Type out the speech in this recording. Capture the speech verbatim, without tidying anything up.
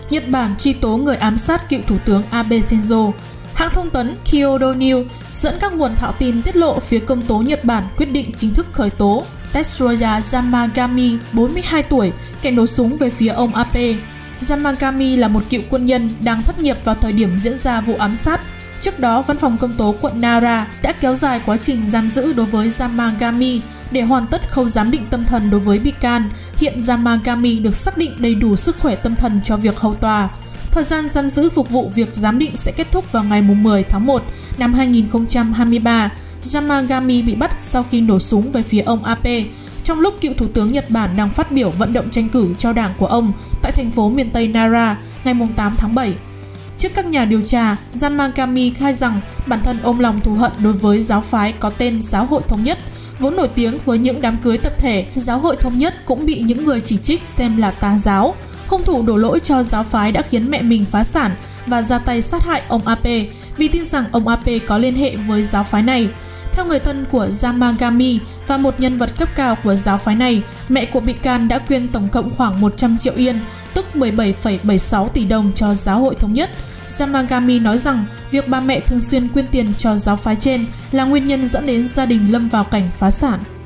Nhật Bản truy tố người ám sát cựu Thủ tướng Abe Shinzo. Hãng thông tấn Kyodo News dẫn các nguồn thạo tin tiết lộ phía công tố Nhật Bản quyết định chính thức khởi tố Tetsuya Yamagami, bốn mươi hai tuổi, kẻ nổ súng về phía ông Abe. Yamagami là một cựu quân nhân đang thất nghiệp vào thời điểm diễn ra vụ ám sát. Trước đó, Văn phòng Công tố quận Nara đã kéo dài quá trình giam giữ đối với Yamagami để hoàn tất khâu giám định tâm thần đối với bị can. Hiện Yamagami được xác định đầy đủ sức khỏe tâm thần cho việc hầu tòa. Thời gian giam giữ phục vụ việc giám định sẽ kết thúc vào ngày mười tháng một năm hai nghìn không trăm hai mươi ba. Yamagami bị bắt sau khi nổ súng về phía ông Abe trong lúc cựu Thủ tướng Nhật Bản đang phát biểu vận động tranh cử cho đảng của ông tại thành phố miền Tây Nara ngày tám tháng bảy. Trước các nhà điều tra, Yamagami khai rằng bản thân ôm lòng thù hận đối với giáo phái có tên Giáo hội Thống nhất, vốn nổi tiếng với những đám cưới tập thể. Giáo hội Thống nhất cũng bị những người chỉ trích xem là tà giáo. Hung thủ đổ lỗi cho giáo phái đã khiến mẹ mình phá sản và ra tay sát hại ông Abe vì tin rằng ông Abe có liên hệ với giáo phái này. Theo người thân của Yamagami và một nhân vật cấp cao của giáo phái này, mẹ của bị can đã quyên tổng cộng khoảng một trăm triệu yên, tức mười bảy phẩy bảy mươi sáu tỷ đồng cho Giáo hội Thống nhất. Yamagami nói rằng việc ba mẹ thường xuyên quyên tiền cho giáo phái trên là nguyên nhân dẫn đến gia đình lâm vào cảnh phá sản.